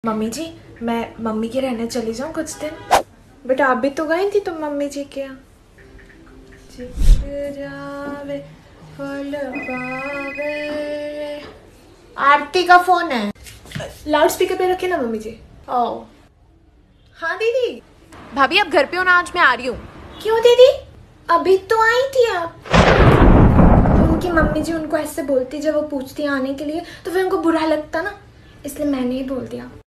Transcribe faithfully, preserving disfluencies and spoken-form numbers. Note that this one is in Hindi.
मम्मी जी, मैं मम्मी के रहने चली जाऊँ कुछ दिन। बेटा आप भी तो गई थी तुम मम्मी जी के यहाँ। आरती का फोन है, लाउड स्पीकर पे रखे ना मम्मी जी। ओ हाँ दीदी। भाभी आप घर पे हो ना, आज मैं आ रही हूँ। क्यों दीदी, अभी तो आई थी आप। उनकी मम्मी जी उनको ऐसे बोलती, जब वो पूछती आने के लिए तो फिर उनको बुरा लगता ना, इसलिए मैंने ही बोल दिया।